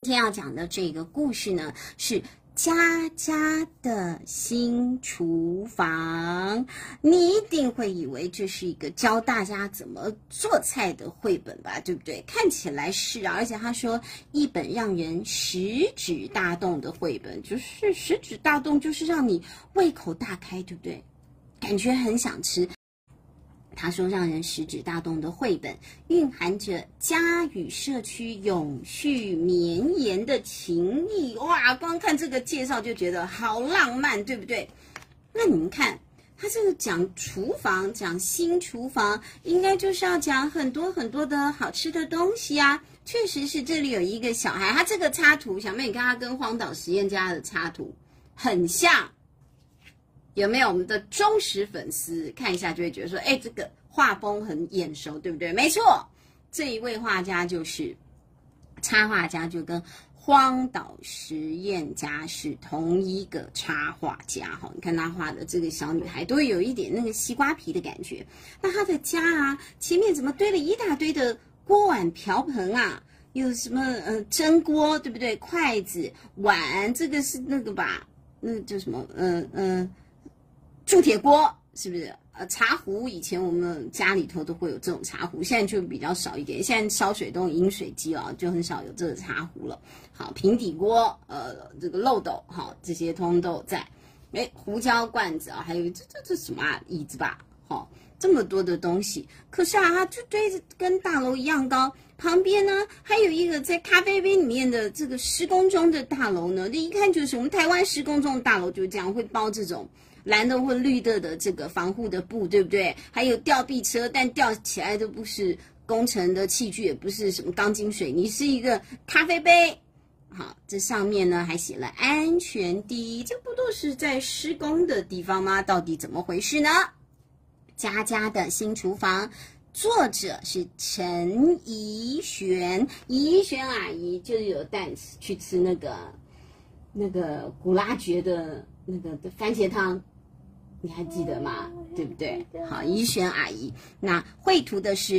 今天要讲的这个故事呢，是佳佳的新厨房。你一定会以为这是一个教大家怎么做菜的绘本吧，对不对？看起来是啊，而且他说一本让人食指大动的绘本，就是食指大动，就是让你胃口大开，对不对？感觉很想吃。他说让人食指大动的绘本蕴含着家与社区永续绵延的情谊。哇，光看这个介绍就觉得好浪漫，对不对？那你们看他这个讲厨房，讲新厨房，应该就是要讲很多很多的好吃的东西啊。确实是，这里有一个小孩，他这个插图，小妹你看他跟荒岛实验家的插图很像，有没有？我们的忠实粉丝看一下就会觉得说，哎，这个画风很眼熟，对不对？没错，这一位画家就是插画家，就跟荒岛实验家是同一个插画家哈。你看他画的这个小女孩，都会有一点那个西瓜皮的感觉。那他的家啊，前面怎么堆了一大堆的锅碗瓢盆啊？有什么蒸锅，对不对？筷子、碗，这个是那个吧？那叫什么？铸铁锅是不是？茶壶以前我们家里头都会有这种茶壶，现在就比较少一点。现在烧水都用饮水机啊，就很少有这个茶壶了。好，平底锅，这个漏斗，好，这些通通都有在。哎，胡椒罐子啊，还有这什么啊？椅子吧，好，这么多的东西。可是啊，它就堆着跟大楼一样高。旁边呢，还有一个在咖啡杯里面的这个施工中的大楼呢，这一看就是我们台湾施工中的大楼，就这样会包这种蓝的或绿的这个防护的布，对不对？还有吊臂车，但吊起来都不是工程的器具，也不是什么钢筋水泥，是一个咖啡杯。好，这上面呢还写了安全第一，这不都是在施工的地方吗？到底怎么回事呢？佳佳的新厨房，作者是陈怡璇，怡璇阿姨就是有带去吃那个古拉爵的那个番茄汤。你还记得吗？对不对？好，怡璇阿姨。那绘图的是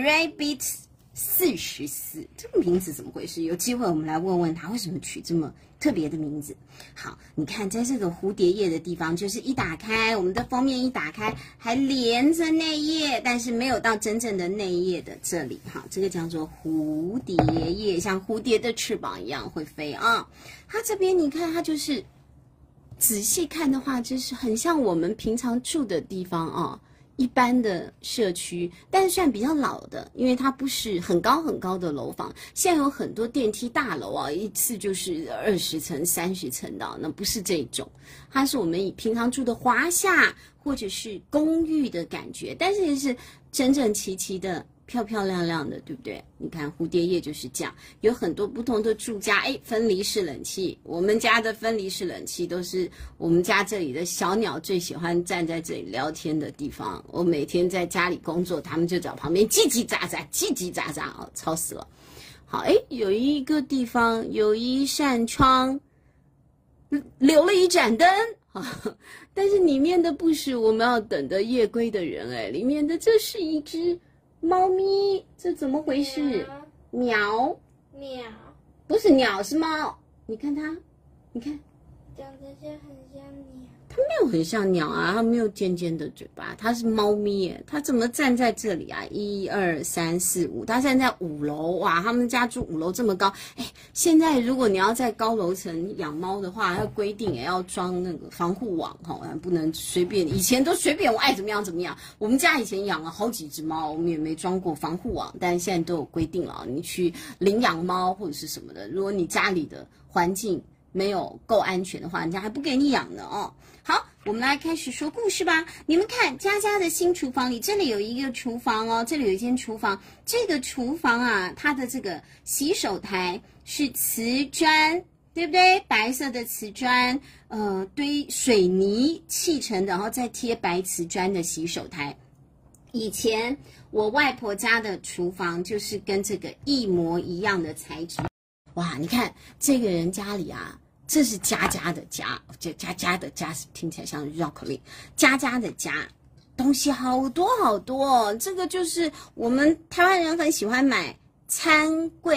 Rabbit44，这个名字怎么回事？有机会我们来问问他为什么取这么特别的名字。好，你看在这个蝴蝶页的地方，就是一打开，我们的封面一打开，还连着内页，但是没有到真正的内页的这里。好，这个叫做蝴蝶页，像蝴蝶的翅膀一样会飞啊。它这边你看，它就是仔细看的话，就是很像我们平常住的地方啊，一般的社区，但是算比较老的，因为它不是很高很高的楼房。现在有很多电梯大楼啊，一次就是20层、30层的，那不是这种，它是我们平常住的华夏或者是公寓的感觉，但是也是整整齐齐的。漂漂亮亮的，对不对？你看蝴蝶页就是这样，有很多不同的住家，哎，分离式冷气，我们家的分离式冷气都是我们家这里的小鸟最喜欢站在这里聊天的地方。我每天在家里工作，他们就在旁边叽叽喳喳，叽叽喳喳，哦，吵死了。好，哎，有一个地方有一扇窗，留了一盏灯。但是里面的不是我们要等的夜归的人，哎，里面的这是一只猫咪，这怎么回事？鸟，不是鸟，是猫。你看它，你看， 长得就很像鸟。 它没有很像鸟啊，它没有尖尖的嘴巴，它是猫咪耶。它怎么站在这里啊？1、2、3、4、5，它站在5楼。哇，他们家住5楼这么高。哎，现在如果你要在高楼层养猫的话，要规定也要装那个防护网哈，不能随便。以前都随便我爱怎么样怎么样。我们家以前养了好几只猫，我们也没装过防护网，但现在都有规定了。你去领养猫或者是什么的，如果你家里的环境没有够安全的话，人家还不给你养呢哦。好，我们来开始说故事吧。你们看，佳佳的新厨房里，这里有一个厨房哦，这里有一间厨房。这个厨房啊，它的这个洗手台是瓷砖，对不对？白色的瓷砖，堆水泥砌成的，然后再贴白瓷砖的洗手台。以前我外婆家的厨房就是跟这个一模一样的材质。哇，你看这个人家里啊，这是佳佳的家，佳佳的家听起来像绕口令。佳佳的家东西好多好多，这个就是我们台湾人很喜欢买餐柜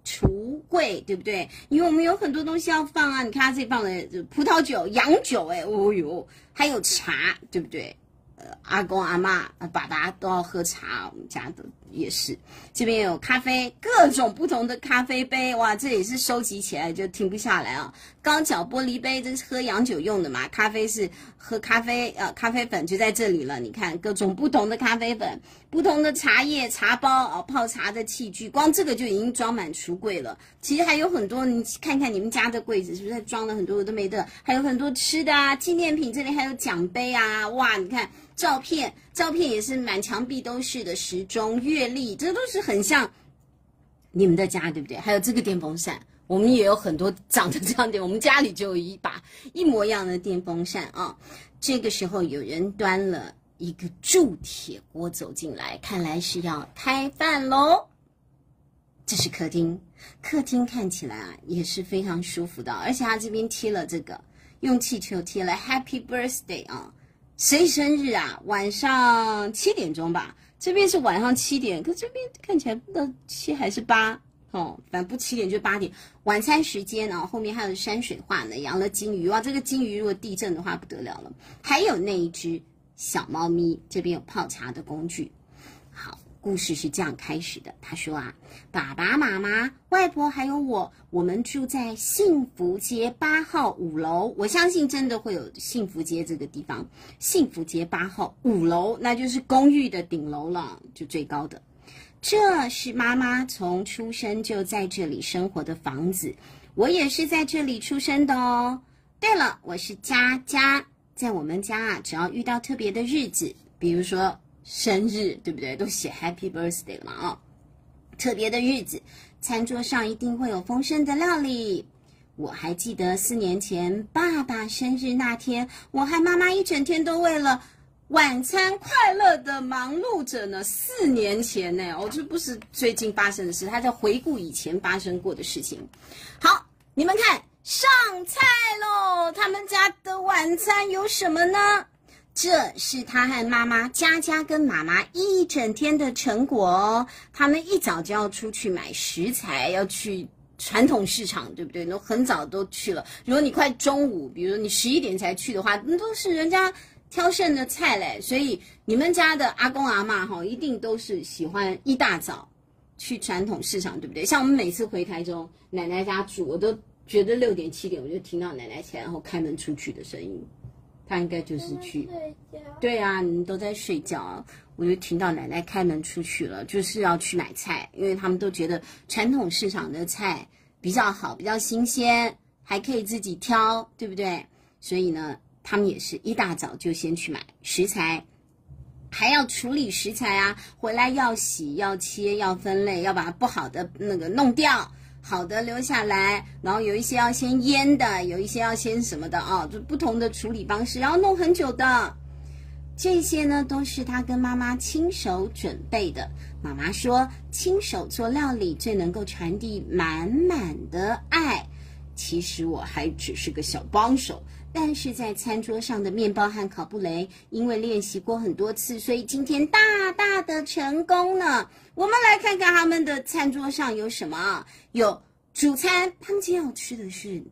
橱柜，对不对？因为我们有很多东西要放啊，你看它这里放的葡萄酒、洋酒，哦哟，还有茶，对不对？阿公阿嬷、爸爸都要喝茶，我们家的也是。这边有咖啡，各种不同的咖啡杯，哇，这也是收集起来就停不下来啊。高脚玻璃杯，这是喝洋酒用的嘛？咖啡是喝咖啡，咖啡粉就在这里了。你看各种不同的咖啡粉，不同的茶叶、茶包泡茶的器具，光这个就已经装满橱柜了。其实还有很多，你看看你们家的柜子是不是装了很多有的没的？还有很多吃的啊，纪念品，这里还有奖杯啊，哇，你看。照片也是满墙壁都是的，时钟、月历，这都是很像你们的家，对不对？还有这个电风扇，我们也有很多长得这样的，我们家里就有一把一模一样的电风扇啊。这个时候有人端了一个铸铁锅走进来，看来是要开饭喽。这是客厅，客厅看起来啊也是非常舒服的，而且它这边贴了这个，用气球贴了 Happy Birthday 啊。谁生日啊？晚上7点钟吧，这边是晚上7点，可这边看起来不知道7还是8哦，反正不7点就8点。晚餐时间啊，后面还有山水画呢，养了金鱼哇，这个金鱼如果地震的话不得了了。还有那一只小猫咪，这边有泡茶的工具。好。故事是这样开始的，他说啊，爸爸妈妈、外婆还有我们住在幸福街8号5楼。我相信真的会有幸福街这个地方，幸福街8号5楼，那就是公寓的顶楼了，就最高的。这是妈妈从出生就在这里生活的房子，我也是在这里出生的哦。对了，我是佳佳，在我们家啊，只要遇到特别的日子，比如说生日，对不对？都写 Happy Birthday 了嘛啊！特别的日子，餐桌上一定会有丰盛的料理。我还记得4年前爸爸生日那天，我和妈妈一整天都为了晚餐快乐的忙碌着呢。4年前呢，这不是最近发生的事，他在回顾以前发生过的事情。好，你们看上菜喽！他们家的晚餐有什么呢？这是他和妈妈佳佳跟妈妈一整天的成果哦。他们一早就要出去买食材，要去传统市场，对不对？都很早都去了。如果你快中午，比如你11点才去的话，那都是人家挑剩的菜嘞。所以你们家的阿公阿嬷一定都是喜欢一大早去传统市场，对不对？像我们每次回台中奶奶家住，我都觉得6点7点我就听到奶奶起来然后开门出去的声音。他应该就是去，对啊，你们都在睡觉啊，我就听到奶奶开门出去了，就是要去买菜，因为他们都觉得传统市场的菜比较好，比较新鲜，还可以自己挑，对不对？所以呢，他们也是一大早就先去买食材，还要处理食材啊，回来要洗、要切、要分类，要把不好的那个弄掉。好的留下来，然后有一些要先腌的，有一些要先什么的啊，就不同的处理方式，然后弄很久的。这些呢都是他跟妈妈亲手准备的。妈妈说，亲手做料理最能够传递满满的爱。其实我还只是个小帮手，但是在餐桌上的面包和烤布雷，因为练习过很多次，所以今天大大的成功了。我们来看看他们的餐桌上有什么。有主餐，他们今天要吃的是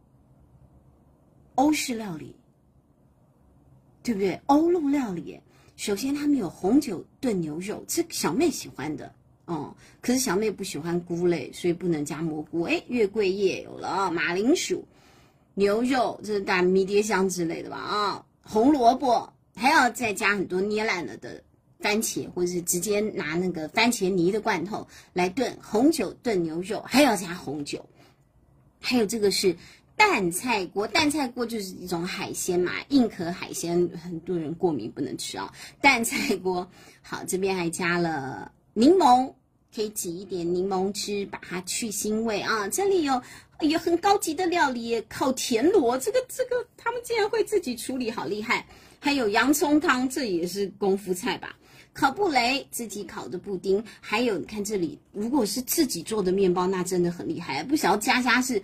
欧式料理，对不对？欧陆料理。首先他们有红酒炖牛肉，这小妹喜欢的哦。可是小妹不喜欢菇类，所以不能加蘑菇。月桂叶有了，马铃薯、牛肉，这是大迷迭香之类的吧啊。红萝卜，还要再加很多捏烂了的番茄，或者是直接拿那个番茄泥的罐头来炖红酒炖牛肉，还要加红酒。还有这个是淡菜锅，淡菜锅就是一种海鲜嘛，硬壳海鲜很多人过敏不能吃啊。淡菜锅，好，这边还加了柠檬，可以挤一点柠檬汁把它去腥味啊。这里有很高级的料理，烤田螺，这个他们竟然会自己处理，好厉害。还有洋葱汤，这也是功夫菜吧。烤布雷，自己烤的布丁，还有你看这里，如果是自己做的面包，那真的很厉害。不晓得佳佳是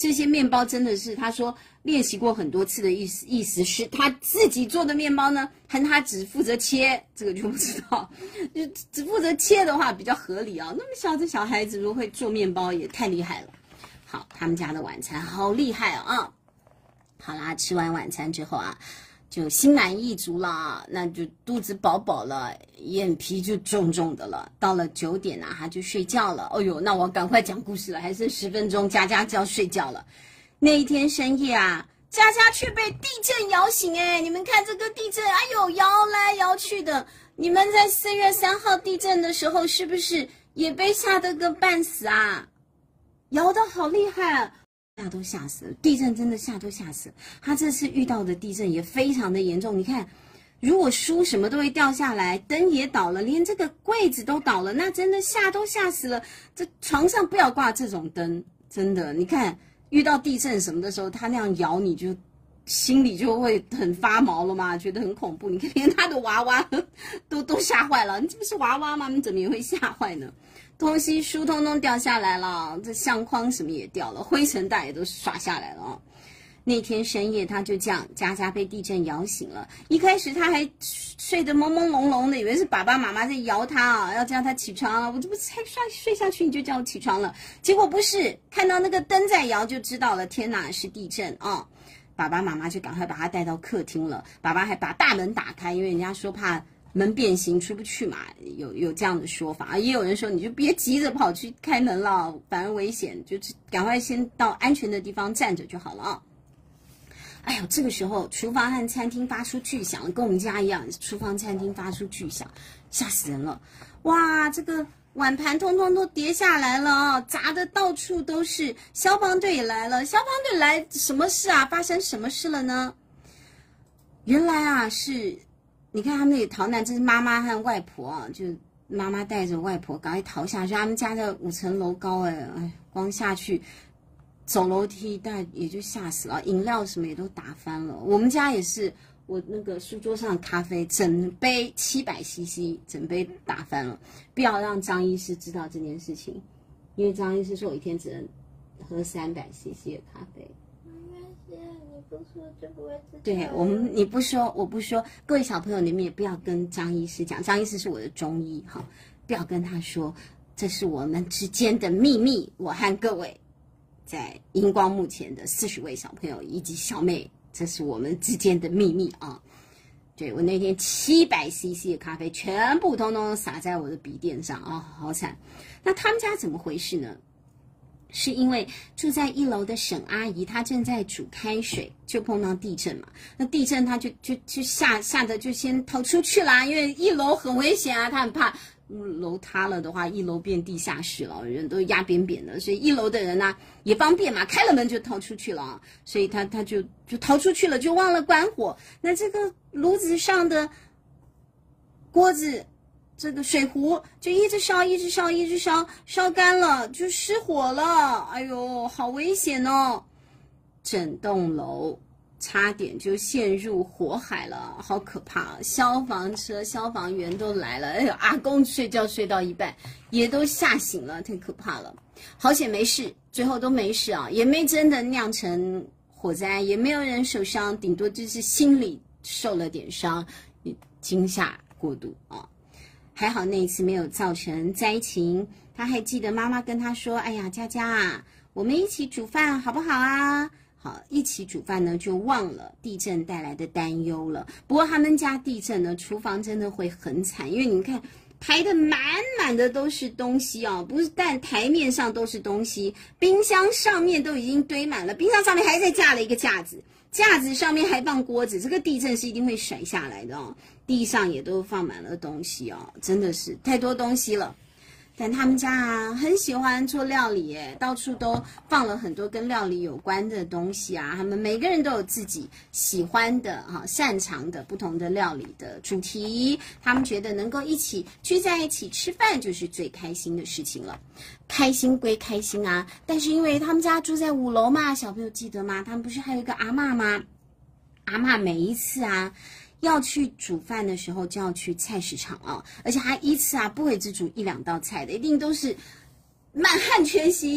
这些面包真的是他说练习过很多次的意思是他自己做的面包呢，还是他只负责切，这个就不知道。就只负责切的话比较合理啊。那么小的小孩子如果会做面包也太厉害了。好，他们家的晚餐好厉害啊！好啦，吃完晚餐之后啊，就心满意足了，那就肚子饱饱了，眼皮就重重的了。到了9点啊，他就睡觉了。哎呦，那我赶快讲故事了，还剩10分钟，佳佳就要睡觉了。那一天深夜啊，佳佳却被地震摇醒。你们看这个地震，哎呦，摇来摇去的。你们在4月3号地震的时候，是不是也被吓得个半死啊？摇得好厉害啊！吓都吓死了，地震真的吓都吓死了。他这次遇到的地震也非常的严重，你看，如果书什么都会掉下来，灯也倒了，连这个柜子都倒了，那真的吓都吓死了。这床上不要挂这种灯，真的，你看遇到地震什么的时候，他那样摇，你就心里就会很发毛了嘛，觉得很恐怖。你看连他的娃娃都吓坏了，你这不是娃娃吗？你怎么也会吓坏呢？东西书通通掉下来了，这相框什么也掉了，灰尘袋也都刷下来了啊！那天深夜，他就这样，佳佳被地震摇醒了。一开始他还睡得朦朦胧胧的，以为是爸爸妈妈在摇他啊，要叫他起床啊。我这不才睡下去你就叫我起床了，结果不是，看到那个灯在摇就知道了，天哪，是地震啊！爸爸妈妈就赶快把他带到客厅了，爸爸还把大门打开，因为人家说怕门变形出不去嘛，有这样的说法。也有人说你就别急着跑去开门了，反而危险，就赶快先到安全的地方站着就好了啊。哎呦，这个时候厨房和餐厅发出巨响，跟我们家一样，厨房餐厅发出巨响，吓死人了。哇，这个碗盘通通都跌下来了啊，砸得到处都是。消防队也来了，消防队来什么事啊？发生什么事了呢？原来啊是，你看他们那里逃难，这是妈妈和外婆啊，就妈妈带着外婆赶快逃下去。他们家在5层楼高，光下去走楼梯，但也就吓死了，饮料什么也都打翻了。我们家也是，我那个书桌上的咖啡整杯700cc，整杯打翻了。不要让张医师知道这件事情，因为张医师说我一天只能喝300cc的咖啡。 不说就不会知道。 对，你不说我不说，各位小朋友你们也不要跟张医师讲，张医师是我的中医哈，不要跟他说，这是我们之间的秘密。我和各位在荧光幕前的40位小朋友以及小妹，这是我们之间的秘密啊。对，我那天700cc 的咖啡全部通通洒在我的笔垫上啊，好惨。那他们家怎么回事呢？是因为住在1楼的沈阿姨，她正在煮开水，就碰到地震嘛。那地震她就吓得就先逃出去啦，因为1楼很危险啊，她很怕楼塌了的话，1楼变地下室了，人都压扁扁的，所以1楼的人呢也方便嘛，开了门就逃出去了，所以她就逃出去了，就忘了关火。那这个炉子上的锅子，这个水壶就一直烧，烧干了就失火了。哎呦，好危险哦！整栋楼差点就陷入火海了，好可怕！消防车、消防员都来了。哎呦，阿公睡觉睡到一半，也都吓醒了，太可怕了。好险没事，最后都没事啊，也没真的酿成火灾，也没有人受伤，顶多就是心里受了点伤，惊吓过度啊。还好那一次没有造成灾情，他还记得妈妈跟他说：“哎呀，佳佳啊，我们一起煮饭好不好啊？”好，一起煮饭呢，就忘了地震带来的担忧了。不过他们家地震呢，厨房真的会很惨，因为你看排得满满的都是东西哦，不是但台面上都是东西，冰箱上面都已经堆满了，冰箱上面还再架了一个架子。架子上面还放锅子，这个地震是一定会甩下来的哦。地上也都放满了东西哦，真的是太多东西了。但他们家啊很喜欢做料理耶，到处都放了很多跟料理有关的东西啊。他们每个人都有自己喜欢的擅长的不同的料理的主题。他们觉得能够一起聚在一起吃饭就是最开心的事情了。开心归开心啊，但是因为他们家住在5楼嘛，小朋友记得吗？他们不是还有一个阿嬷吗？阿嬷每一次啊要去煮饭的时候就要去菜市场啊，而且他一次啊不会只煮1-2道菜的，一定都是满汉全席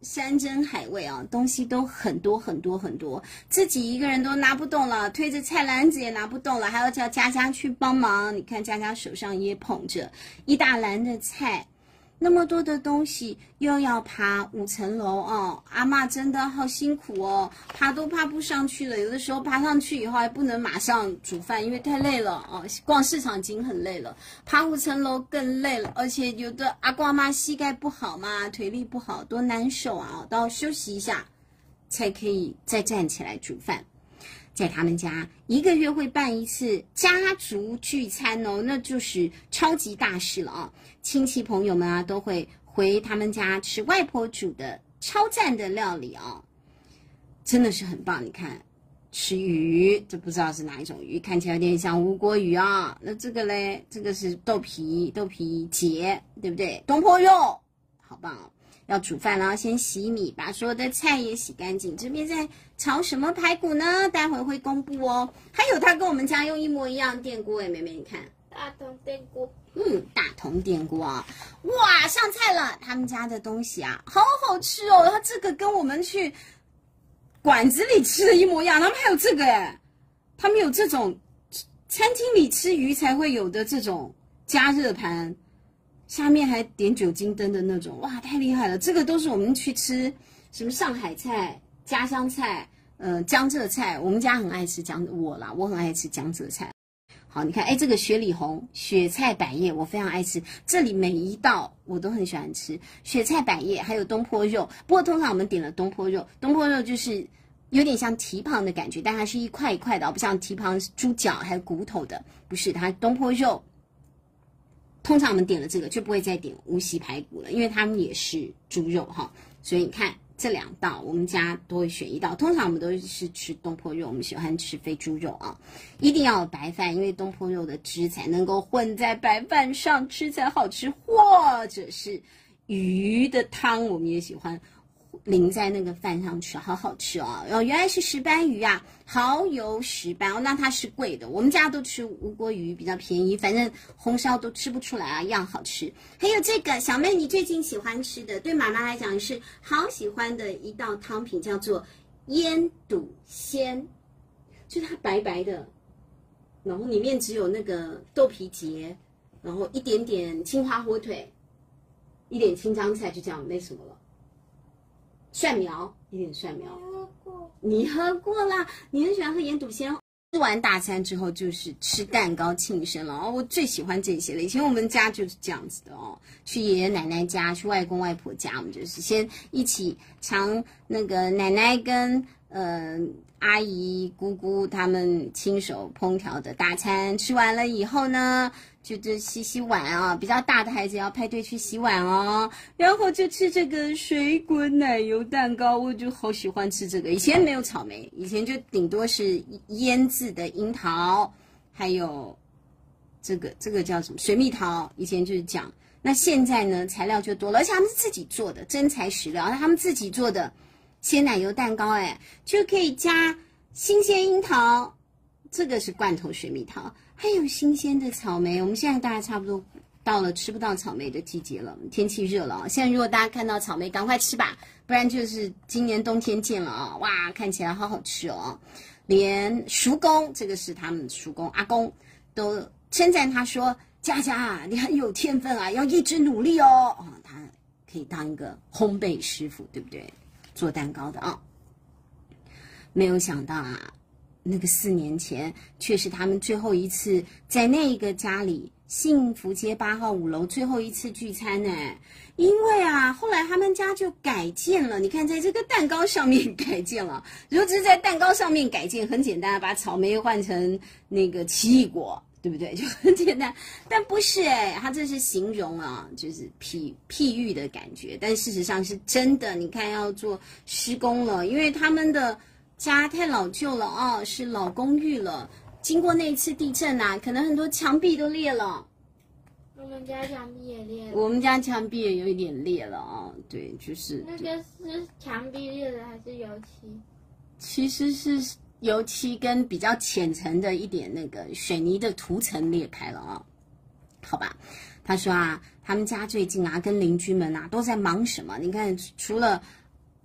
山珍海味啊，东西都很多很多很多，自己一个人都拿不动了，推着菜篮子也拿不动了，还要叫佳佳去帮忙。你看佳佳手上也捧着一大篮的菜。那么多的东西，又要爬5层楼哦，阿嬷真的好辛苦哦，爬都爬不上去了。有的时候爬上去以后还不能马上煮饭，因为太累了哦。逛市场已经很累了，爬5层楼更累了，而且有的阿公阿嬷膝盖不好嘛，腿力不好，多难受啊！都要休息一下，才可以再站起来煮饭。在他们家1个月会办一次家族聚餐哦，那就是超级大事了啊！亲戚朋友们啊都会回他们家吃外婆煮的超赞的料理啊，真的是很棒。你看，吃鱼，这不知道是哪一种鱼，看起来有点像无锅鱼啊。那这个嘞，这个是豆皮节，对不对？东坡肉，好棒哦！要煮饭了，先洗米，把所有的菜也洗干净。这边在炒什么排骨呢？待会会公布哦。还有他跟我们家用一模一样电锅，妹妹你看， 大同电锅。 大同电锅啊！哇，上菜了！他们家的东西啊，好好吃哦。他这个跟我们去馆子里吃的一模一样，他们还有这个哎，他们有这种餐厅里吃鱼才会有的这种加热盘。下面还点酒精灯的那种，哇，太厉害了！这个都是我们去吃什么上海菜、家乡菜，江浙菜。我们家很爱吃我很爱吃江浙菜。好，你看，哎，这个雪里红、雪菜百叶，我非常爱吃。这里每一道我都很喜欢吃，雪菜百叶，还有东坡肉。不过通常我们点了东坡肉，东坡肉就是有点像蹄膀的感觉，但它是一块一块的，不像蹄膀是猪脚还有骨头的，不是，它东坡肉。通常我们点了这个就不会再点无锡排骨了，因为他们也是猪肉哈，所以你看这2道我们家都会选一道。通常我们都是吃东坡肉，我们喜欢吃肥猪肉啊，一定要有白饭，因为东坡肉的汁才能够混在白饭上吃才好吃，或者是鱼的汤我们也喜欢淋在那个饭上吃，好好吃哦！原来是石斑鱼啊，蚝油石斑哦，那它是贵的。我们家都吃无锅鱼，比较便宜，反正红烧都吃不出来啊，一样好吃。还有这个小妹，你最近喜欢吃的，对妈妈来讲是好喜欢的一道汤品，叫做腌笃鲜，就是它白白的，然后里面只有那个豆皮节，然后一点点青花火腿，一点青江菜，就这样，没什么了。蒜苗，一点蒜苗。你喝过啦？你很喜欢喝盐笃鲜。吃完大餐之后就是吃蛋糕庆生了哦，我最喜欢这些了。以前我们家就是这样子的哦，去爷爷奶奶家，去外公外婆家，我们就是先一起尝那个奶奶跟阿姨姑姑他们亲手烹调的大餐，吃完了以后呢，就洗碗啊，比较大的孩子要派队去洗碗哦，然后就吃这个水果奶油蛋糕，我就好喜欢吃这个。以前没有草莓，以前就顶多是腌制的樱桃，还有这个叫什么水蜜桃，以前就是这样。那现在呢，材料就多了，而且他们是自己做的，真材实料，他们自己做的鲜奶油蛋糕，哎，就可以加新鲜樱桃，这个是罐头水蜜桃，还有新鲜的草莓。我们现在大概差不多到了吃不到草莓的季节了，天气热了啊。现在如果大家看到草莓，赶快吃吧，不然就是今年冬天见了啊！哇，看起来好好吃哦。连叔公，这个是他们叔公阿公，都称赞他说：“佳佳啊，你很有天分啊，要一直努力哦。”他可以当一个烘焙师傅，对不对？做蛋糕的啊。没有想到啊，那个4年前却是他们最后一次在那个家里幸福街8号5楼最后一次聚餐呢。因为啊，后来他们家就改建了，你看在这个蛋糕上面改建了。如果只是在蛋糕上面改建，很简单，把草莓换成那个奇异果，对不对？就很简单。但不是哎，他这是形容啊，就是譬喻的感觉，但事实上是真的。你看要做施工了，因为他们的家太老旧了啊，是老公寓了。经过那一次地震啊，可能很多墙壁都裂了。 我们家墙壁也裂了。 我们家墙壁也有一点裂了啊，对，就是那个是墙壁裂了还是油漆？ 其实是油漆跟比较浅层的一点那个水泥的涂层裂开了啊。好吧，他说啊，他们家最近啊跟邻居们啊都在忙什么？你看，除了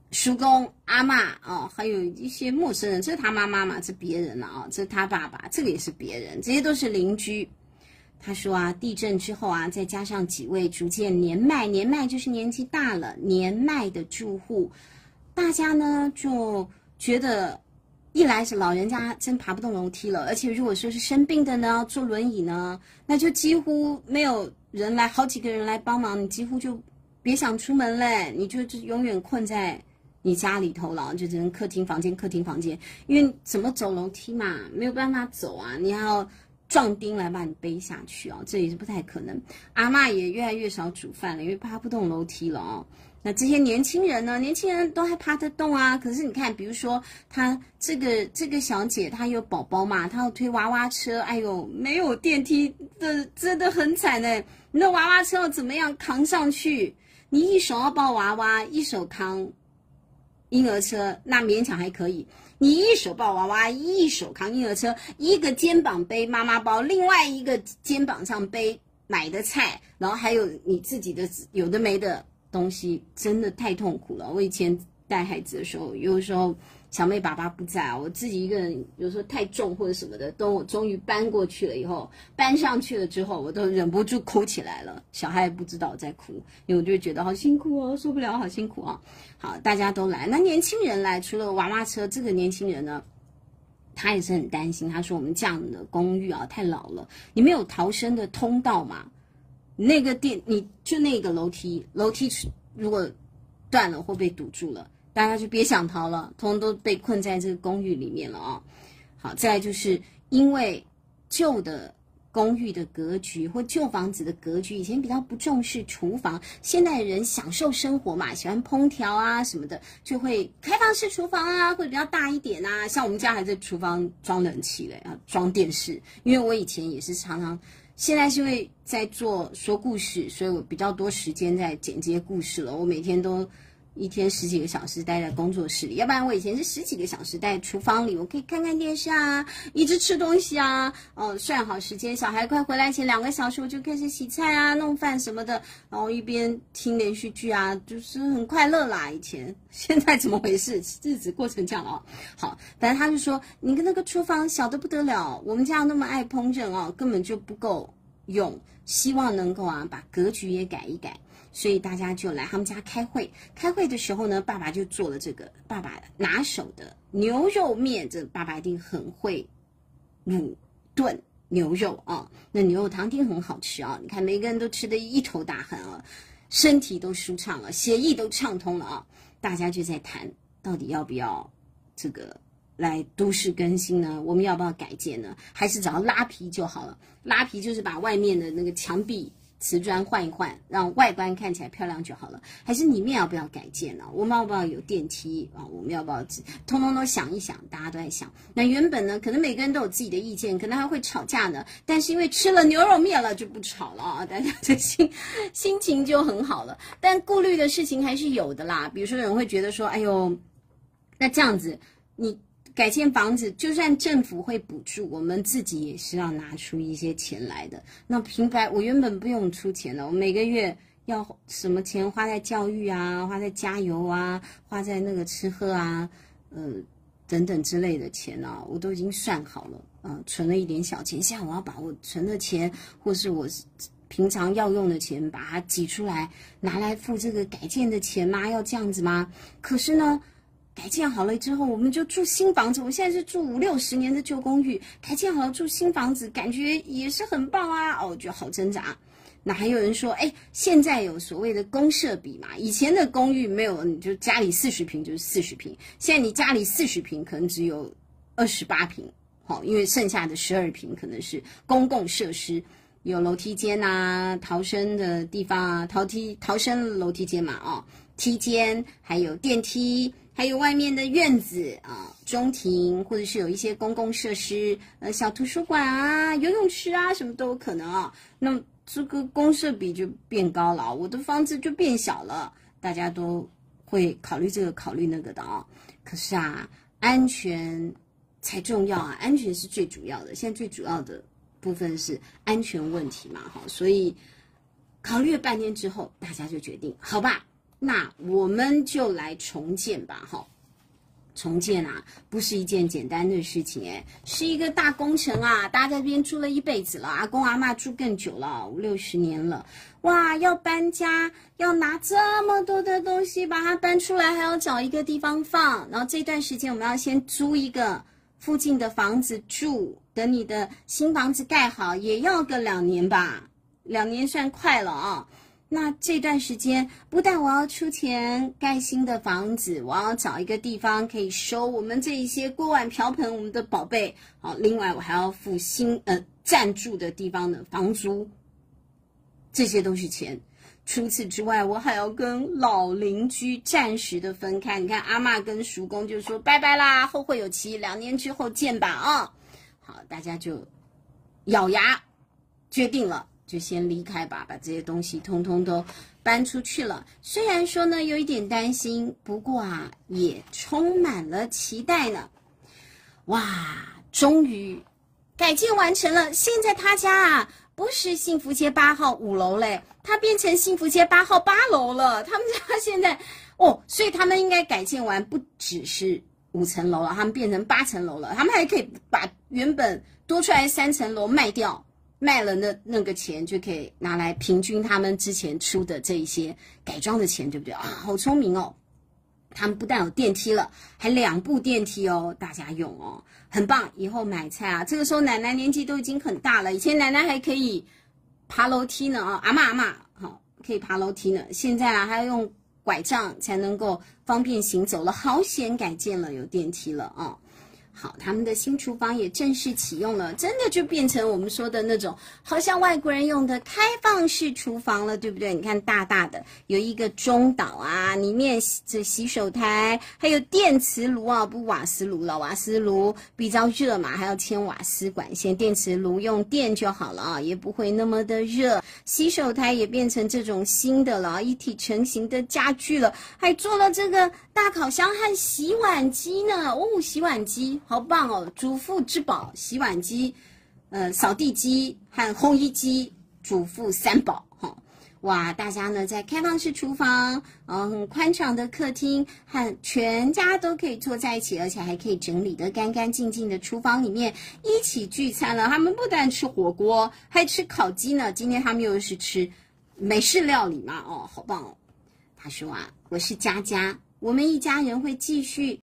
叔公、阿嬷哦，还有一些陌生人，这是他妈妈嘛，这别人了啊，这是他爸爸，这个也是别人，这些都是邻居。他说啊，地震之后啊，再加上几位逐渐年迈就是年纪大了，年迈的住户，大家呢就觉得，一来是老人家真爬不动楼梯了，而且如果说是生病的呢，坐轮椅呢，那就几乎没有人来，好几个人来帮忙，你几乎就别想出门嘞，你就永远困在你家里头了，就只能客厅房间，因为怎么走楼梯嘛，没有办法走啊，你还要壮丁来把你背下去哦，这也是不太可能。阿嬷也越来越少煮饭了，因为爬不动楼梯了哦。那这些年轻人呢？年轻人都还爬得动啊。可是你看，比如说她这个小姐，她有宝宝嘛，她要推娃娃车，哎呦，没有电梯的，真的很惨哎。你的娃娃车要怎么样扛上去？你一手要抱娃娃，一手扛婴儿车，那勉强还可以。你一手抱娃娃，一手扛婴儿车，一个肩膀背妈妈包，另外一个肩膀上背买的菜，然后还有你自己的有的没的东西，真的太痛苦了。我以前带孩子的时候，有时候小妹爸爸不在啊，我自己一个人，有时候太重或者什么的，等我终于搬过去了以后，搬上去了之后，我都忍不住哭起来了。小孩也不知道我在哭，因为我就觉得好辛苦哦，受不了，好辛苦啊。好，大家都来，那年轻人来，除了娃娃车，这个年轻人呢，他也是很担心。他说我们这样的公寓啊太老了，你没有逃生的通道嘛？那个你就那个楼梯如果断了或被堵住了，大家就别想逃了，通通都被困在这个公寓里面了啊。好，再来就是因为旧的公寓的格局或旧房子的格局，以前比较不重视厨房，现代人享受生活嘛，喜欢烹调啊什么的，就会开放式厨房啊，会比较大一点啊。像我们家还在厨房装冷气嘞，装电视，因为我以前也是常常。现在是因为在说故事，所以我比较多时间在剪接故事了。我每天都一天10几个小时待在工作室里，要不然我以前是10几个小时待在厨房里，我可以看看电视啊，一直吃东西啊，算好时间，小孩快回来前2个小时我就开始洗菜啊、弄饭什么的，然后一边听连续剧啊，就是很快乐啦。以前现在怎么回事？日子过成这样了哦。好，反正他就说你跟那个厨房小得不得了，我们家那么爱烹饪哦，根本就不够用，希望能够把格局也改一改。所以大家就来他们家开会。开会的时候呢，爸爸就做了这个爸爸拿手的牛肉面。这爸爸一定很会卤炖牛肉啊，那牛肉汤一定很好吃啊。你看每个人都吃得一头大汗啊，身体都舒畅了，血液都畅通了啊。大家就在谈到底要不要这个来都市更新呢？我们要不要改建呢？还是只要拉皮就好了？拉皮就是把外面的那个墙壁瓷砖换一换，让外观看起来漂亮就好了。还是里面要不要改建呢？我们要不要有电梯啊？我们要不要通通都想一想，大家都在想。那原本呢，可能每个人都有自己的意见，可能还会吵架呢。但是因为吃了牛肉面了，就不吵了啊，大家的心情就很好了。但顾虑的事情还是有的啦，比如说有人会觉得说，哎呦，那这样子你改建房子，就算政府会补助，我们自己也是要拿出一些钱来的。那平白我原本不用出钱了，我每个月要什么钱花在教育啊，花在加油啊，花在那个吃喝啊，等等之类的钱啊，我都已经算好了，存了一点小钱。现在我要把我存的钱，或是我平常要用的钱，把它挤出来，拿来付这个改建的钱吗？要这样子吗？可是呢，改建好了之后，我们就住新房子。我现在是住50、60年的旧公寓，改建好了住新房子，感觉也是很棒啊！我觉得好挣扎。那还有人说，现在有所谓的公设比嘛？以前的公寓没有，你就家里40平就是40平，现在你家里40平可能只有28平，因为剩下的12平可能是公共设施，有楼梯间啊，逃生的地方啊，逃生楼梯间嘛，梯间，还有电梯。还有外面的院子啊，中庭，或者是有一些公共设施，小图书馆啊、游泳池啊，什么都有可能啊。那么这个公设比就变高了，我的房子就变小了，大家都会考虑这个考虑那个的啊。可是安全才重要啊，安全是最主要的。现在最主要的部分是安全问题嘛，所以考虑了半天之后，大家就决定，好吧。 那我们就来重建吧，哈。重建啊，不是一件简单的事情哎，是一个大工程啊！大家在这边住了一辈子了，阿公阿嬷住更久了，50、60年了，哇！要搬家，要拿这么多的东西把它搬出来，还要找一个地方放。然后这段时间我们要先租一个附近的房子住，等你的新房子盖好也要个2年吧，2年算快了啊。那这段时间，不但我要出钱盖新的房子，我要找一个地方可以收我们这一些锅碗瓢盆，我们的宝贝。好，另外我还要付暂住的地方的房租，这些都是钱。除此之外，我还要跟老邻居暂时的分开。你看，阿嬷跟叔公就说拜拜啦，后会有期，2年之后见吧啊！好，大家就咬牙决定了。就先离开吧，把这些东西通通都搬出去了。虽然说呢有一点担心，不过啊也充满了期待呢。哇，终于改建完成了！现在他家啊不是幸福街8号5楼嘞，它变成幸福街8号8楼了。他们家现在所以他们应该改建完不只是5层楼了，他们变成8层楼了。他们还可以把原本多出来3层楼卖掉。卖了那个钱就可以拿来平均他们之前出的这一些改装的钱，对不对啊？好聪明哦！他们不但有电梯了，还2部电梯哦，大家用哦，很棒。以后买菜啊，这个时候奶奶年纪都已经很大了，以前奶奶还可以爬楼梯呢啊，阿嬷好可以爬楼梯呢，现在啊还要用拐杖才能够方便行走了，好险改建了有电梯了啊！好，他们的新厨房也正式启用了，真的就变成我们说的那种好像外国人用的开放式厨房了，对不对？你看大大的有一个中岛啊，里面这洗手台，还有电磁炉啊，不瓦斯炉了，瓦斯炉比较热嘛，还要牵瓦斯管线，电磁炉用电就好了啊，也不会那么的热。洗手台也变成这种新的了，一体成型的家具了，还做了这个大烤箱和洗碗机呢，洗碗机。好棒哦！主妇之宝，洗碗机、扫地机和烘衣机，主妇3宝哈！哇，大家呢在开放式厨房，很宽敞的客厅，和全家都可以坐在一起，而且还可以整理得干干净净的厨房里面一起聚餐了。他们不但吃火锅，还吃烤鸡呢。今天他们又是吃美式料理嘛，好棒哦！他说啊，我是佳佳，我们一家人会继续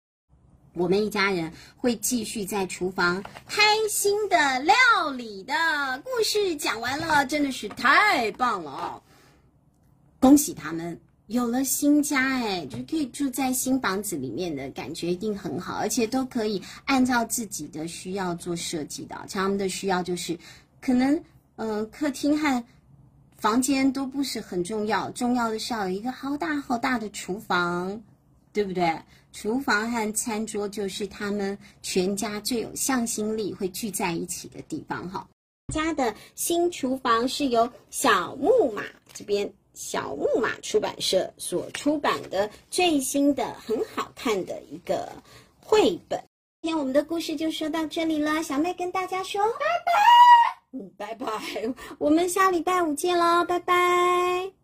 在厨房开心的料理的故事讲完了，真的是太棒了哦！恭喜他们有了新家，就可以住在新房子里面的感觉一定很好，而且都可以按照自己的需要做设计的。像他们的需要就是可能客厅和房间都不是很重要，重要的是要有一个好大好大的厨房，对不对？厨房和餐桌就是他们全家最有向心力会聚在一起的地方哈。家的新厨房是由小木马这边小木马出版社所出版的最新的很好看的一个绘本。今天我们的故事就说到这里了，小妹跟大家说拜拜，拜拜，我们下礼拜5见咯，拜拜。